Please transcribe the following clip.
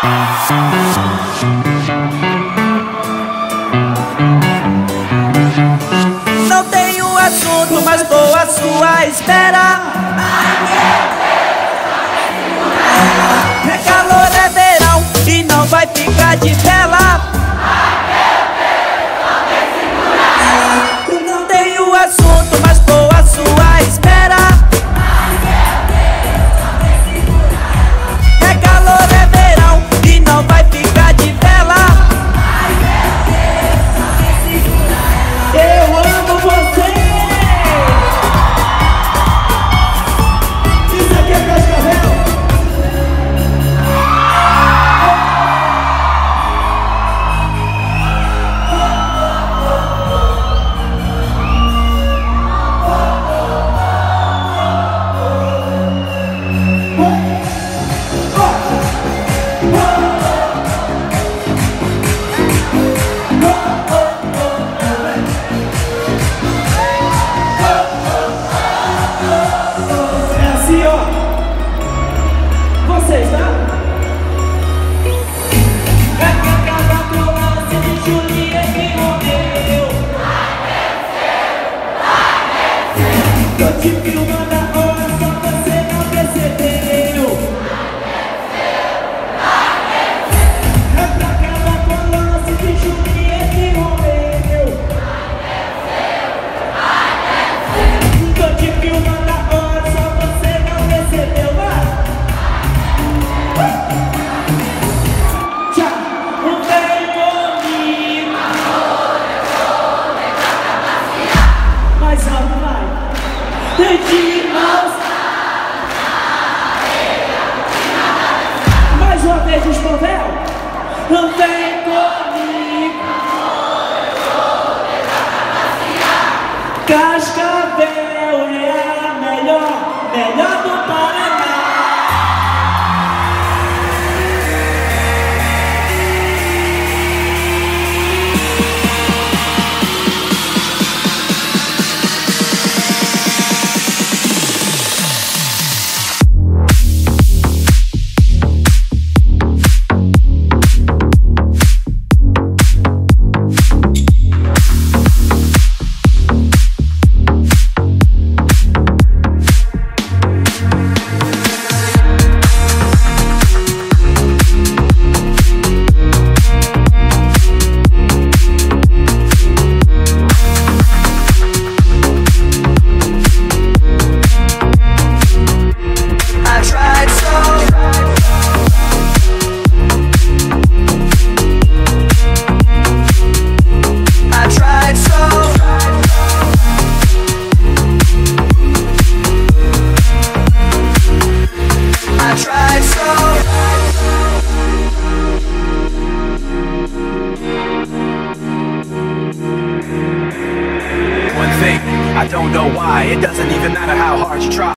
Não tenho assunto, mas tô à sua espera. É calor, é verão e não vai ficar de vela. Não tenho assunto, mas tô à sua espera. É calor, é verão e não vai ficar de vela. Eu amo você. Isso aqui é Cascavel. É assim, ó. Vocês, tá? É que acaba com o lance de Julieta e Romeu. Tô te filmando agora, só você não percebeu. É pra acabar com o lance de Julieta e Romeu. Tô te filmando agora, só você não percebeu, vai. Tchau, não vem comigo. Mais alto, vai. Tem de mãos. Mais uma vez, Escovel. Não vem comigo. Cascavel é a melhor do Paraná. I don't know why, it doesn't even matter how hard you try.